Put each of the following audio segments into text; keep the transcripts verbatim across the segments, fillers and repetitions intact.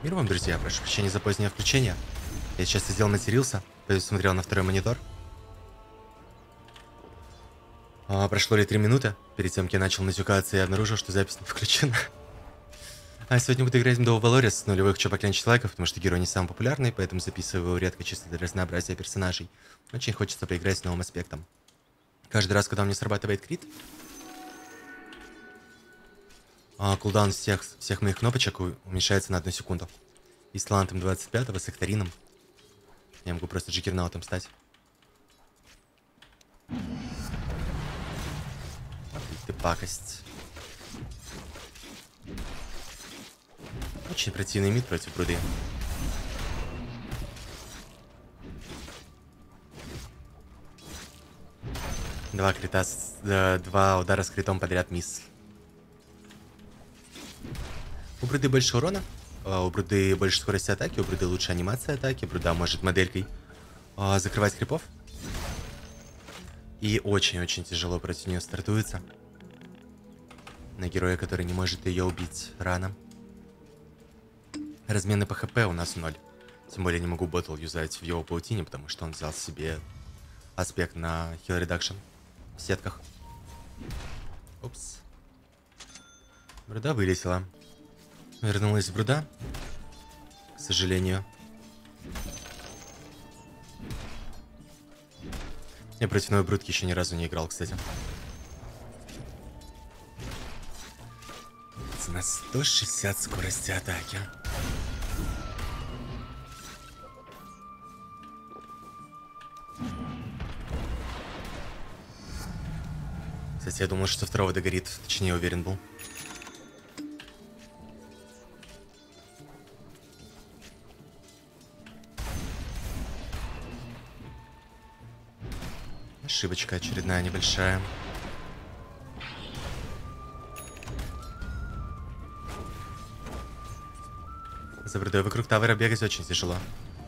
Мир вам, друзья, прошу прощения за позднее включение. Я сейчас сидел, матерился, посмотрел на второй монитор. А, прошло ли три минуты? Перед тем, как я начал матюкаться, я обнаружил, что запись не включена. А сегодня буду играть в Dawn of Valor с нулевых чё покончить лайков, потому что герой не самый популярный, поэтому записываю его редко чисто для разнообразия персонажей. Очень хочется поиграть с новым аспектом. Каждый раз, когда у меня срабатывает крит, а, кулдаун всех, всех моих кнопочек уменьшается на одну секунду. И с талантом двадцать пятого, с Экторином, я могу просто джиггернаутом стать. Ах ты пакость. Очень противный мид против бруды. Два крита, с, э, два удара с критом подряд мисс. У бруды больше урона, э, у бруды больше скорости атаки, у бруды лучше анимация атаки, бруда может моделькой э, закрывать крипов. И очень-очень тяжело против нее стартуется. На героя, который не может ее убить рано. Размены по хп у нас ноль. Тем более не могу ботл юзать в его паутине, потому что он взял себе аспект на heal reduction в сетках. Упс. Бруда вылетела. Вернулась бруда. К сожалению. Я против новой брудки еще ни разу не играл, кстати. На сто шестьдесят скорости атаки. Кстати, я думал, что второго догорит. Точнее, уверен был. Ошибочка очередная небольшая. За брудой вокруг тавера бегать очень тяжело.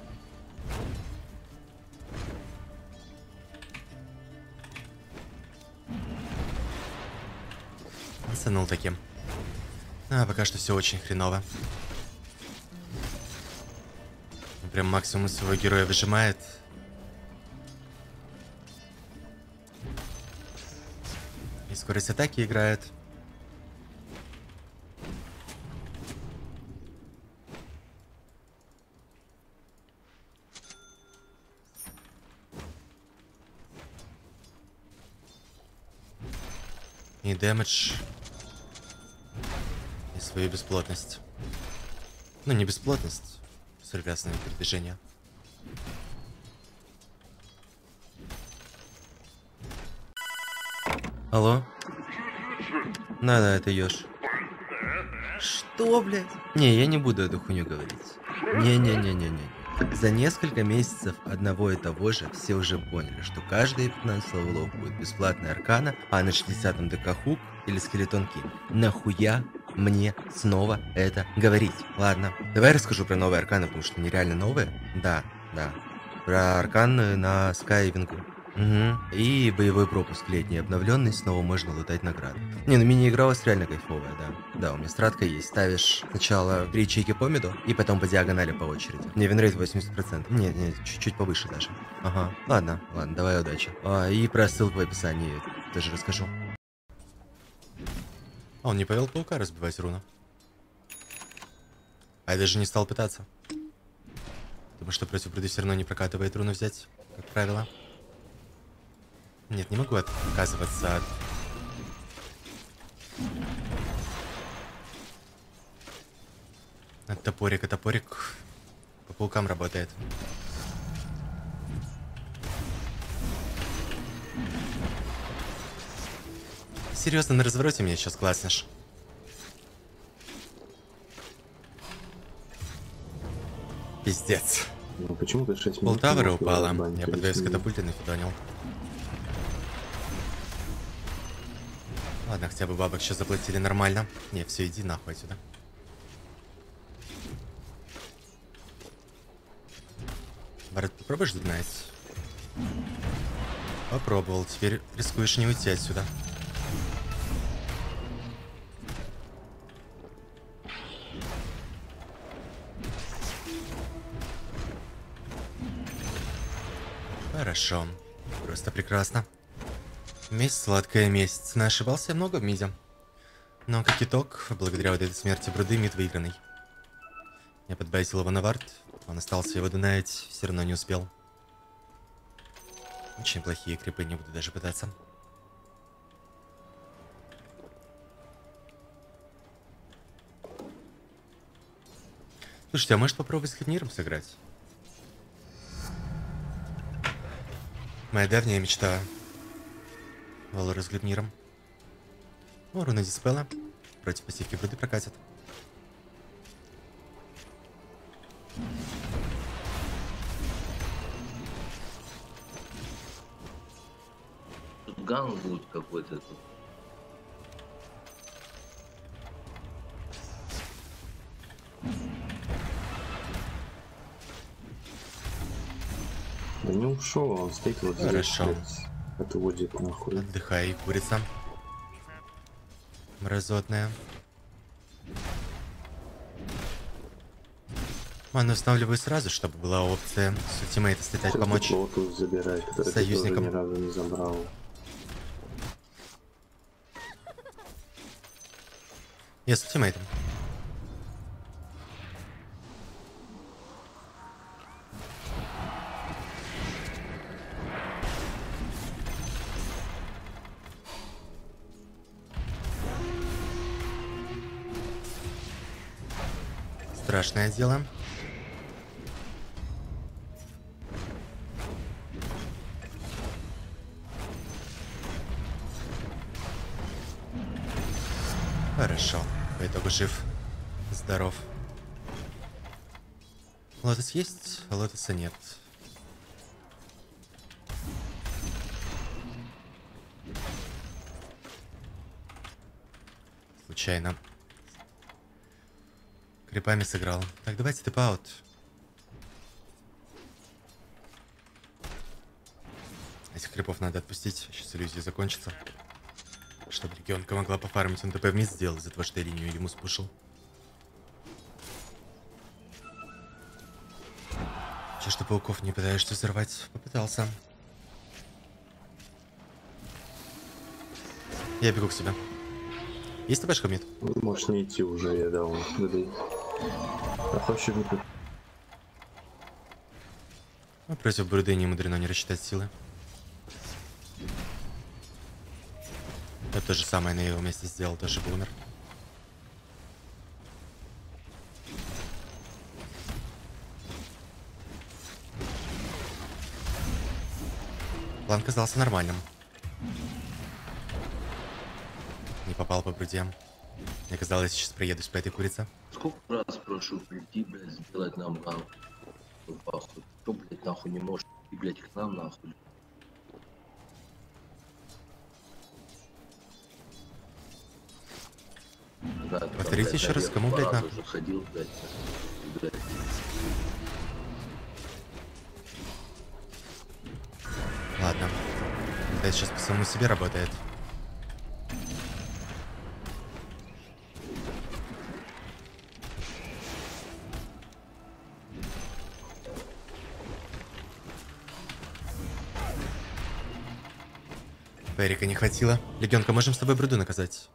Санул таким. А, пока что все очень хреново. Прям максимум своего героя выжимает. И скорость атаки играет. И дэмэдж. И свою бесплотность. Ну, не бесплотность. Сульвясное передвижение. Алло? Да-да, это Ёж. Что, блядь? Не, я не буду эту хуйню говорить. Не-не-не-не-не. За несколько месяцев одного и того же все уже поняли, что каждые пятнадцать левелов будет бесплатная аркана, а на шестидесятом ДК хук или скелетон кинг. Нахуя мне снова это говорить? Ладно, давай расскажу про новые арканы, потому что они реально новые. Да, да. Про арканы на Скайвингу. Угу. И боевой пропуск летний обновленный, снова можно лутать награды. Не, ну мини-игра у вас реально кайфовая, да. Да, у меня стратка есть. Ставишь сначала три ячейки по миду, и потом по диагонали по очереди. Мне винрейт восемьдесят процентов. Нет, нет, чуть-чуть повыше даже. Ага. Ладно, ладно, давай удачи. А, и про ссылку в описании тоже расскажу. А он не повел паука разбивать руну. А я даже не стал пытаться. Потому что против бруды все равно не прокатывает руну взять, как правило. Нет, не могу отказываться от... От топорика. Топорик по паукам работает. Серьезно, на развороте меня сейчас класснешь. Пиздец. Ну, почему-то шесть минут Полтавера упала. Я по две катапульты нафидонил. Ладно, хотя бы бабок сейчас заплатили нормально. Не, все, иди нахуй отсюда. Барретт, попробуешь дуднать? Попробовал. Теперь рискуешь не уйти отсюда. Хорошо. Просто прекрасно. Месть сладкая месть. Не ошибался я много в миде. Но как итог, благодаря вот этой смерти Бруды, мид выигранный. Я подбайтил его на вард. Он остался его донать, все равно не успел. Очень плохие крипы, не буду даже пытаться. Слушайте, а может попробовать с Хитниром сыграть? Моя давняя мечта. Валора с Глибниром. О, руна диспела. Против пассивки Бруды прокатит. Тут ган будет какой-то тут. Да не ушел, он стоит вот здесь. Хорошо. Отводит нахуй. Отдыхай, курица. Мразотная. Ману устанавливаю сразу, чтобы была опция с ультимейта слетать помочь. Лотус забирать, который союзникам. ты тоже ни разу не забрал. Я с ультимейтом. Страшное дело. Хорошо. По итогу жив. Здоров. Лотос есть, а лотоса нет. Случайно. Крипами сыграл. Так, давайте тэп-аут. Этих крипов надо отпустить. Сейчас иллюзия закончится. Чтобы регионка могла пофармить. Он ТП вниз сделал из-за того, что я линию ему спушил. Че, что пауков не пытаешься взорвать? Попытался. Я бегу к себе. Есть ТПшка мид? Можешь не идти уже, я дал. Выдай. А хочешь не тут? Ну, против Бруды не мудрено не рассчитать силы. Я то же самое на его месте сделал, тоже бы умер. План казался нормальным. Не попал по Бруде. Мне казалось, сейчас проедусь по этой курице. Сколько раз прошу прийти, блядь, сделать нам ган? Что, блядь, нахуй не может и, блядь, к нам нахуй? Да, Повторите еще раз, кому, блядь, нахуй? Ходил, блядь, блядь. Ладно. Это сейчас по самому себе работает. Ферика не хватило. Легенка, можем с тобой Бруду наказать?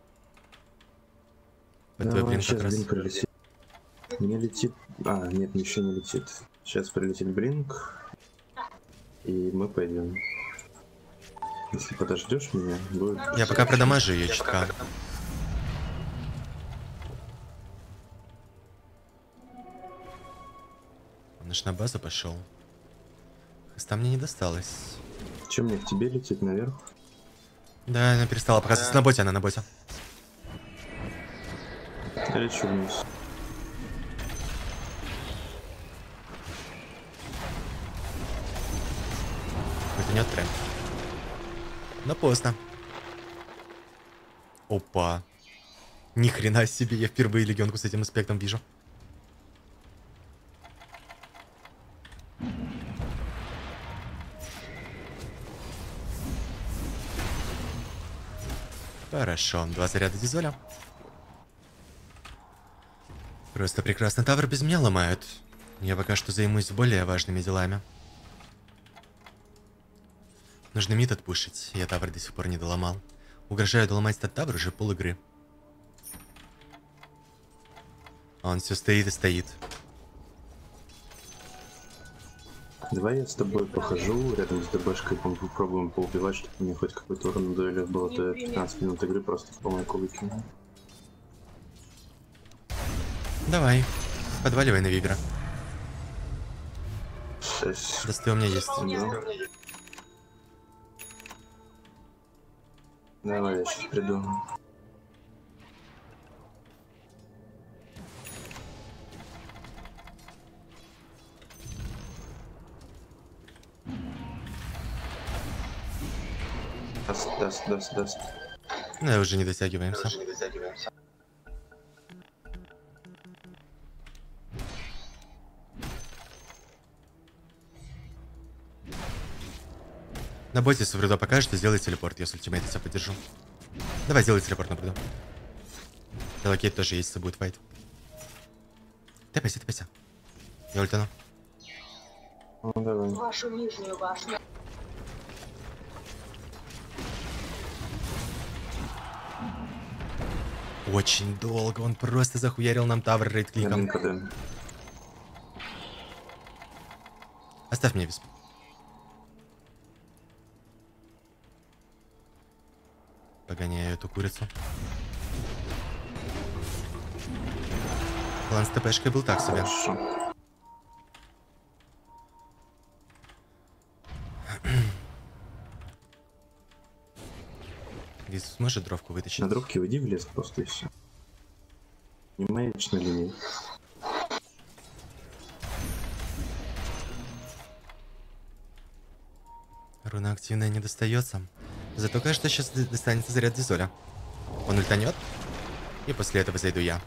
Под твой блин как раз. Блин прилетит. Не летит. А, нет, еще не летит. Сейчас прилетит блинк. И мы пойдем. Если подождешь меня, будет... Я пока продамажу ее чутка. Он аж на базу пошел. Хоста мне не досталось. Чем мне к тебе летит наверх? Да, она перестала показываться на боте, она на боте. Я лечу вниз. Это не тренд. Но поздно. Опа. Ни хрена себе, я впервые легионку с этим аспектом вижу. Хорошо, два заряда дизоля. Просто прекрасно. Тавр без меня ломают. Я пока что займусь более важными делами. Нужно мид отпушить. Я тавр до сих пор не доломал. Угрожаю доломать этот тавр уже пол игры. А он все стоит и стоит. Давай я с тобой похожу рядом с ДБшкой, попробуем поубивать, чтобы мне хоть какой-то урон на дуэли было до пятнадцати минут игры, просто в помойку выкину. Давай. Подваливай на Вибера. шесть. Досты у меня есть. Да. Давай, я сейчас приду. Даст, даст, даст, даст. Ну, уже не дотягиваемся. На боте с Врудо покажет, что сделай телепорт, я с ультимейта тебя поддержу. Давай, сделай телепорт на Врудо. Телокейт тоже есть, если будет файт. Тэпайся, тэпайся. Я ультану. Ну, давай. Вашу нижнюю башню. Очень долго, он просто захуярил нам тавр рейд-кликом. КД. Оставь мне висп. Погоняю эту курицу. План с ТПшкой был так себе. Хорошо. Висп сможет дровку вытащить? На дровке уйди в лес просто и все. Не маячь на линии. Руна активная не достается. Зато, кажется, сейчас достанется заряд Дизоля. Он ультанет, и после этого зайду я.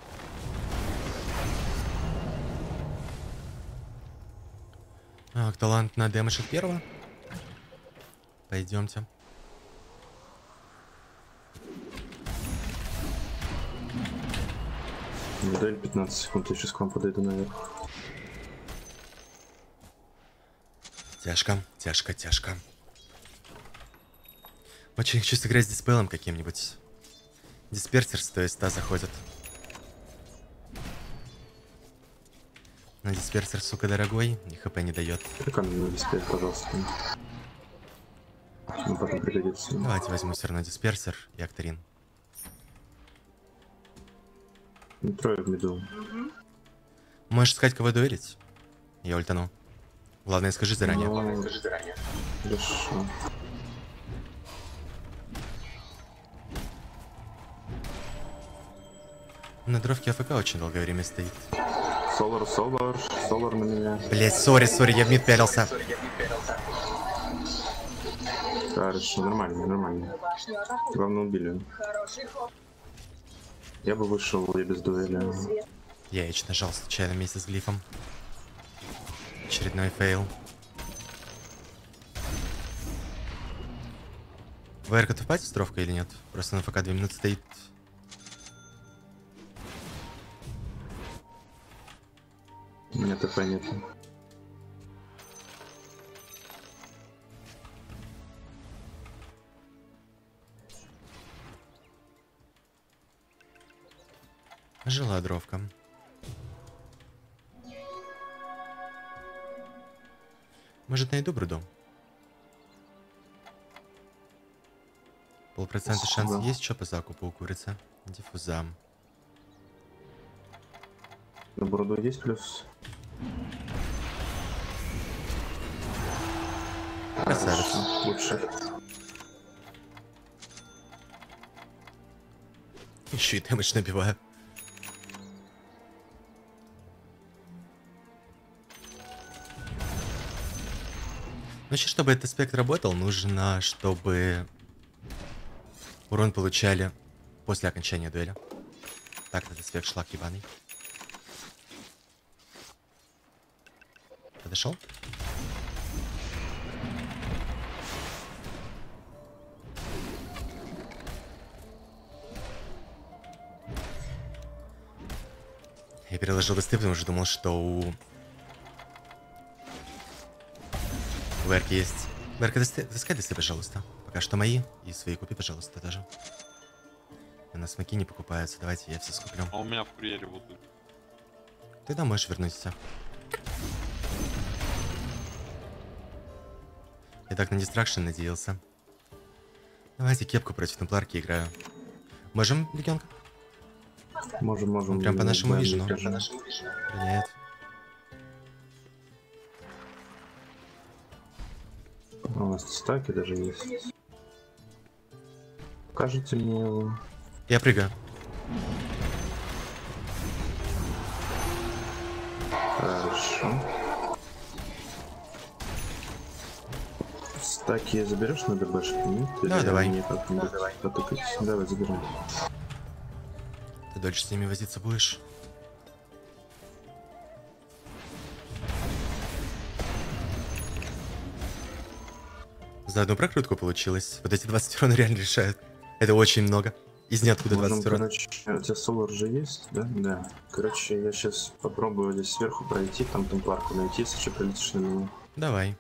Так, талант на дэмэдж от первого. Пойдемте. Дуэль пятнадцать секунд, я сейчас к вам подойду наверх. Тяжко, тяжко, тяжко. Очень хочу сыграть с диспелом каким-нибудь. Дисперсер сто ста заходит. Но дисперсер, сука, дорогой, и хп не дает. Прикольно, на диспель, пожалуйста. Ну, потом пригодится. Давайте возьму все равно дисперсер и акторин. Ну, трое в миду. Можешь сказать, кого дуэлить? Я ультану. Главное, скажи заранее. Ну, хорошо. На дровке АФК очень долгое время стоит. Солар, солар, солар на меня. Блять, сори, сори, я в мид пялился. Хорошо, нормально, нормально. Башню атакуют. Главное, убили. Хороший ход. Я бы вышел и без дуэли. Я H нажал случайно вместе с глифом. Очередной фейл. ВР-ка ты впадет с дровкой или нет? Просто на ФК две минуты стоит. Нет, ТП нет. Жила дровка. Может, найду бруду? Полпроцента шанс Спасибо. есть, что по закупу у курицы? Диффуза. На бороду есть плюс? Красавец. Хорошо, лучше. Еще и дэмэдж набиваю. Значит, чтобы этот аспект работал, нужно, чтобы урон получали после окончания дуэли. Так, этот аспект шлак ебаный. Подошел? Я переложил досты, потому что думал, что у ВР есть Берка, таскай досты, пожалуйста. Пока что мои. И свои купи, пожалуйста, тоже. У нас смоки не покупаются. Давайте я все скуплю. А у меня в курьере вот тут. Ты можешь вернуть все. Я так на дистракшн надеялся. Давайте кепку против темпларки играю. Можем, легенка? Можем, можем. Он прям по нашему вижену. Нет. У нас стаки даже есть. Покажите мне его. Я прыгаю. Хорошо. Стаки заберешь на ДБшке? Нет? Да, Или давай. мне как-нибудь потыкать? Давай, заберем. Ты дольше с ними возиться будешь? За одну прокрутку получилось. Вот эти двадцать урона реально решают. Это очень много. Из ниоткуда двадцать урона. Короче, у тебя Солар же есть, да? Да. Короче, я сейчас попробую здесь сверху пройти, там темпларку найти, если что, прилетишь на меня. Давай.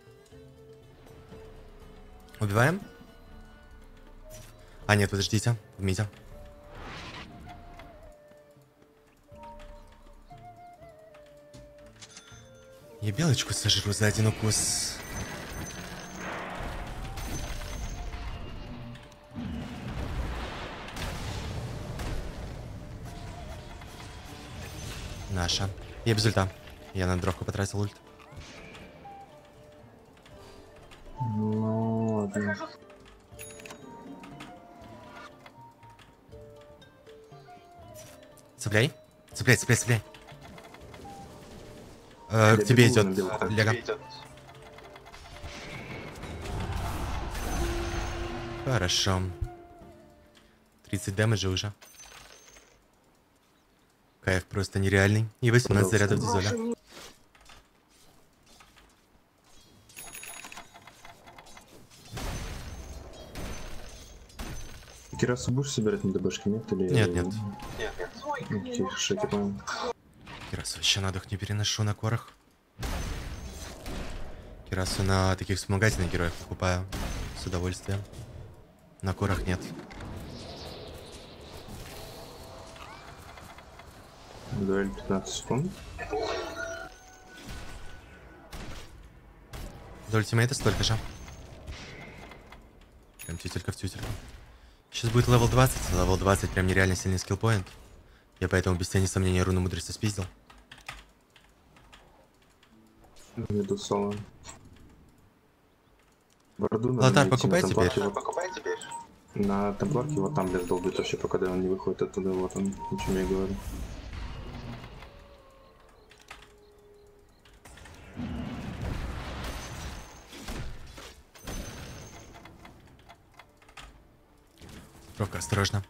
Убиваем? А, нет, подождите. Митя. Я белочку сожру за один укус. Наша. Я без ульта. Я на дровку потратил ульт. Ну, ладно. Цепляй. Цепляй, цепляй, цепляй. Э, к тебе идет. Лего. Хорошо. тридцать дэмэджа уже. Кайф просто нереальный. И восемнадцать зарядов дизоля. Кирасу будешь собирать на ДБшке, нет? Или... Нет, нет. Окей, хорошо, я понял. Кирасу вообще на дух не переношу на корах. Кирасу на таких вспомогательных героев покупаю с удовольствием. На корах нет. Дуэль пятнадцать секунд. До ультимейта столько же. Прям тютелька в тютельку. Сейчас будет левел двадцать. Левел двадцать прям нереально сильный скиллпоинт. Я поэтому без тени сомнения руну мудрости спиздил. Веду соло. Борду надо Лотар, найти покупай на теперь. темпларке, вот- покупай теперь. На темпларке вот там лес долбит вообще, пока он не выходит оттуда, вот он, о чем я говорю. Ровка, осторожно.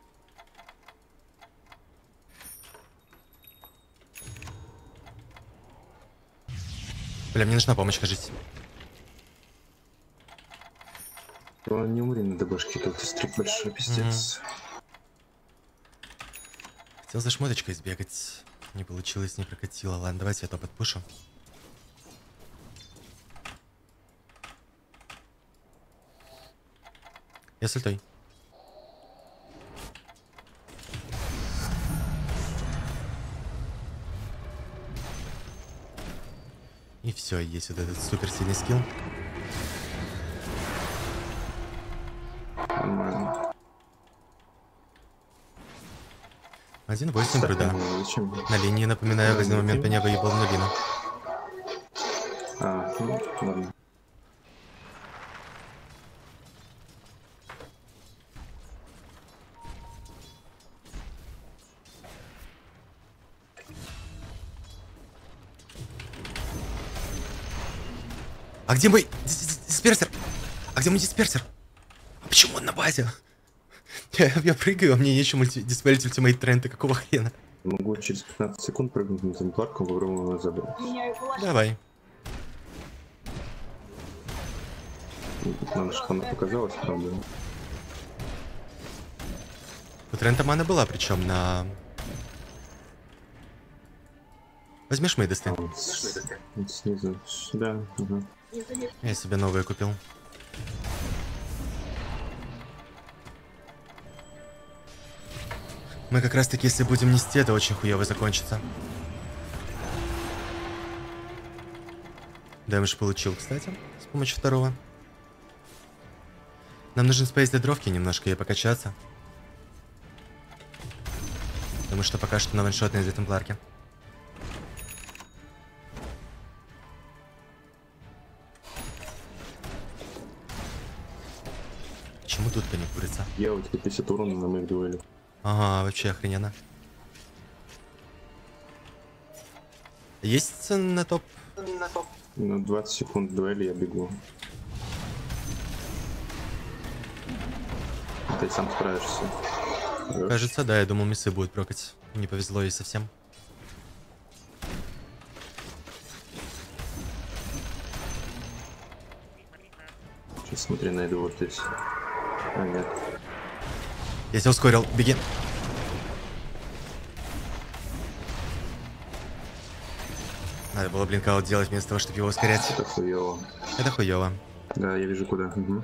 Бля, мне нужна помощь, кажись. Ну, не умри на ДБшке, тут стрик большой, пиздец. Хотел за шмоточкой сбегать. Не получилось, не прокатило. Ладно, давайте я то подпушу. Я с ультой. И все, есть вот этот супер сильный скилл. Нормально. один восемь труда. Зачем? На линии, напоминаю, в один момент меня выебал на лину. А, ну, ладно. А где мой дис- дис- дисперсер? А где мой дисперсер? А почему он на базе? Я, я прыгаю, а мне нечем ульти- диспелить ультимейт тренда, какого хрена? Могу через пятнадцать секунд прыгнуть на темпларку, попробуем его забрать. Меняю плащ. Давай. Надо, чтобы она показалась, правда. У тренда мана была, причем на... Возьмешь мейдесты? А, вот с- вот снизу. Да, угу. Я себе новые купил. Мы как раз таки, если будем нести, это очень хуёво закончится. Дэмэдж получил, кстати, с помощью второго. Нам нужен спейс для дровки немножко и покачаться. Потому что пока что на ваншотной из темпларки. Почему тут не курица? Я у тебя пятьдесят урона на моих дуэлях. Ага, вообще охрененно. Есть на топ? На двадцать секунд дуэли я бегу. Ты сам справишься. Хорош. Кажется, да, я думал, миссы будут прокать. Не повезло ей совсем. Сейчас смотри, найду вот здесь. А, нет. Я тебя ускорил, беги. Надо было блинкаут делать вместо того, чтобы его ускорять. Это хуёво. Это хуёво. Да, я вижу куда. Угу.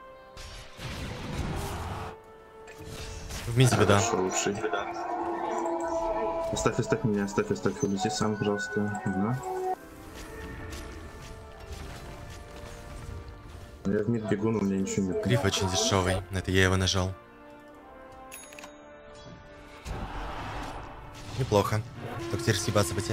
В миде бы, да. Хорошо, лучший. Оставь, оставь меня, оставь, оставь. Улети сам, пожалуйста. Угу. Я в мид бегу, но у меня ничего нет. Гриф очень дешевый. Это я его нажал. Неплохо. Только теперь съебаться потерь.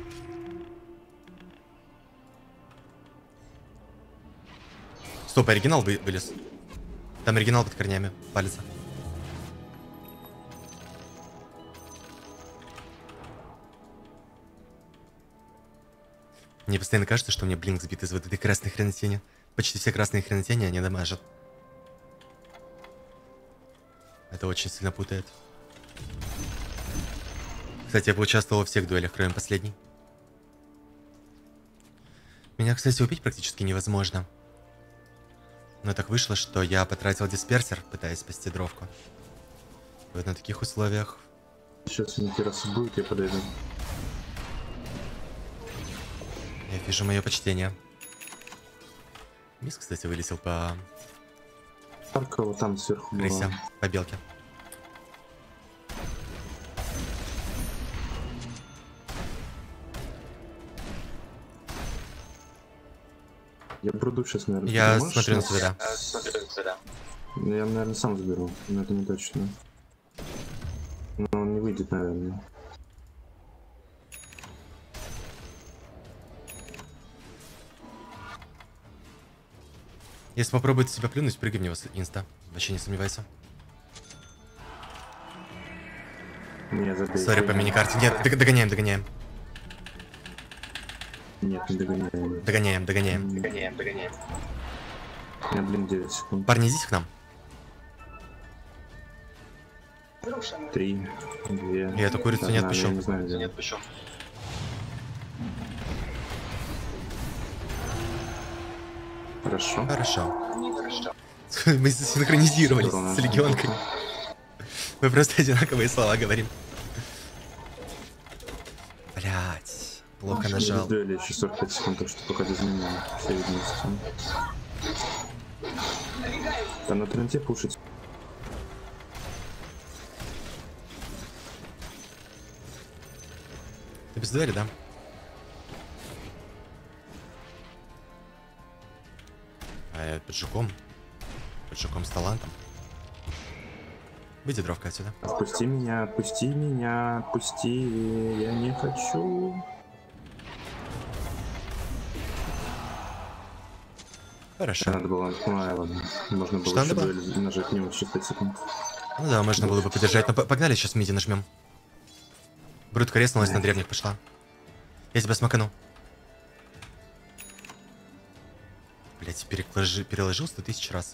Стоп, оригинал вы вылез. Там оригинал под корнями палится. Мне постоянно кажется, что у меня блинк сбит из вот этой красной хренотени. Почти все красные хренотени они дамажат. Это очень сильно путает. Кстати, я поучаствовал во всех дуэлях, кроме последней. Меня, кстати, убить практически невозможно. Но так вышло, что я потратил дисперсер, пытаясь спасти дровку. И вот на таких условиях... Сейчас у меня терраса будет, я подойду. Я вижу мое почтение. Мисс, кстати, вылетел по... Только вот там сверху. крысе, была. по белке. Я бруду сейчас, наверное. Я Ты можешь смотрю на нас- тебя. Ну, я, наверное, сам заберу, но это не точно. Но он не выйдет, наверное. Если попробует себя плюнуть, прыгай в него с инста. Вообще не сомневайся. Не, забей. Сори по миникарте. Нет, дог- догоняем, догоняем. Нет, не догоняем. Догоняем, догоняем. Догоняем, догоняем. Я, блин, девять секунд. Парни, идите к нам. Три, две. Я эту курицу не одна, отпущу. Я не знаю, где. Не отпущу. Хорошо. Хорошо. Мы синхронизировались Здорово. с легионкой. Мы просто одинаковые слова говорим. Блять, плохо нажал. Дуэли еще сорок пять секунд, так что пока без меня все вместе. Там на тренте пушить. Ты без дуэли, да? А я поджигом. Поджигом с талантом. Выйди, дровка, отсюда. Отпусти меня, отпусти меня, отпусти. Я не хочу. Хорошо. Надо было, ну, а, ладно. Можно Что было еще надо было? дуэль нажать не через пять секунд. Ну да, можно было бы подержать. Но п- погнали, сейчас миди нажмем. Брутка резнулась, на древних пошла. Я тебя смакану. Блять, переложи, переложил сто тысяч раз.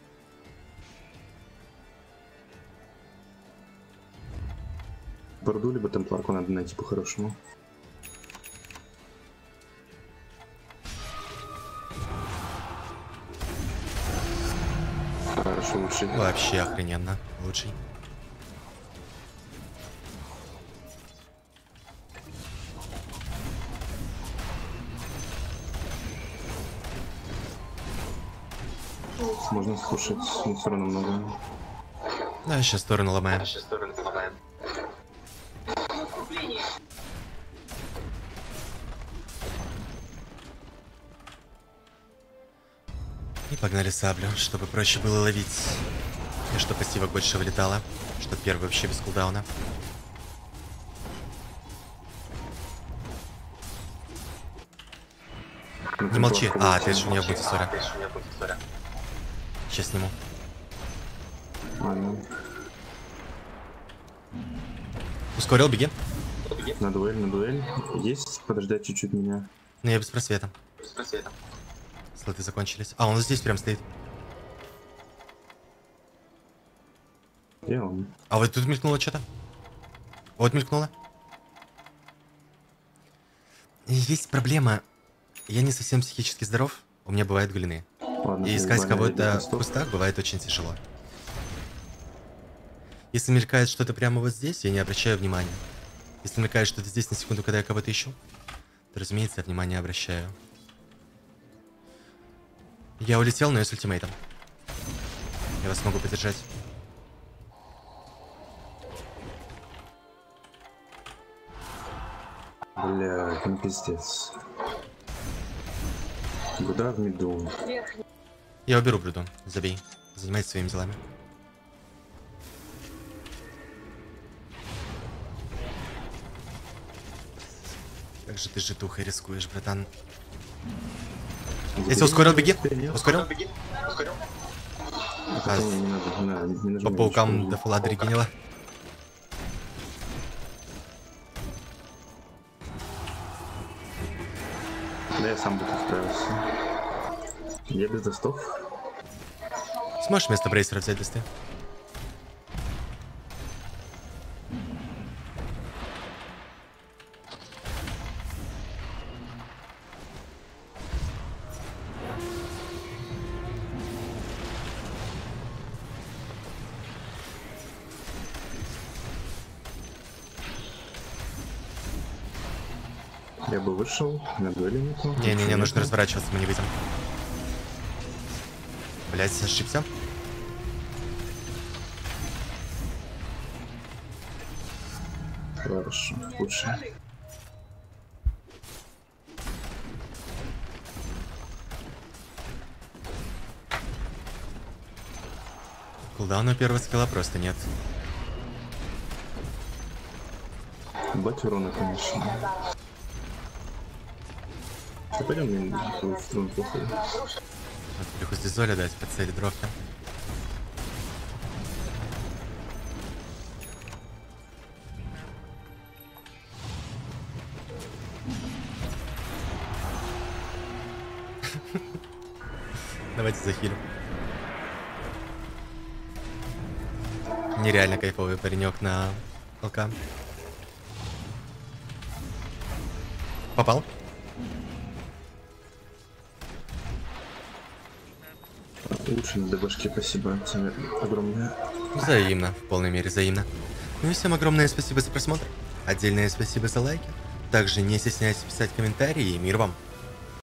Борду либо темпларку надо найти по-хорошему. Хорошо, лучше. Вообще охрененно. Лучший. Можно скушать, но все равно много. Да, сейчас сторону ломаем. И погнали саблю, чтобы проще было ловить. И чтобы пассивок больше вылетало. Что первый вообще без кулдауна. Не молчи. А, ты же у меня будет ссора. Сейчас сниму. Ладно. Ускорил, беги. На дуэль, на дуэль. Есть подождать чуть-чуть меня. Ну я без просвета. Без просвета. Слоты закончились. А, он здесь прям стоит. И он. А вот тут мелькнуло что-то. Вот мелькнуло. И есть проблема. Я не совсем психически здоров. У меня бывают глины. Ладно, И искать буквально кого-то один в кустах бывает очень тяжело. Если мелькает что-то прямо вот здесь, я не обращаю внимания. Если мелькает что-то здесь на секунду, когда я кого-то ищу, то, разумеется, я внимание обращаю. Я улетел, но я с ультимейтом. Я вас могу поддержать. Бля, ну пиздец. Куда в миду? Я уберу Бруду. Забей. Занимайся своими делами. Как же ты житухой рискуешь, братан. Если ускорил, беги. Ускорил? А, не, не надо, не надо, не нажимай По паукам ничего. до фула дорегенила. Да я сам буду справился. Я без достов. Сможешь вместо брейсера взять листы? Я бы вышел, на дуэли нету. Не-не-не, нужно разворачиваться, мы не выйдем. Блять, ошибся. Хорошо, лучше. Кулдауна первого скилла просто нет. Бать урона, конечно. Ты пойдем мне в струн похуй. Вот плюху здесь Золя дать по цели дровки. Давайте захилим. Нереально кайфовый паренек на ЛК. Попал? Лучше на ДБшке, спасибо тебе огромное. Взаимно, в полной мере взаимно. Ну и всем огромное спасибо за просмотр. Отдельное спасибо за лайки. Также не стесняйтесь писать комментарии и мир вам.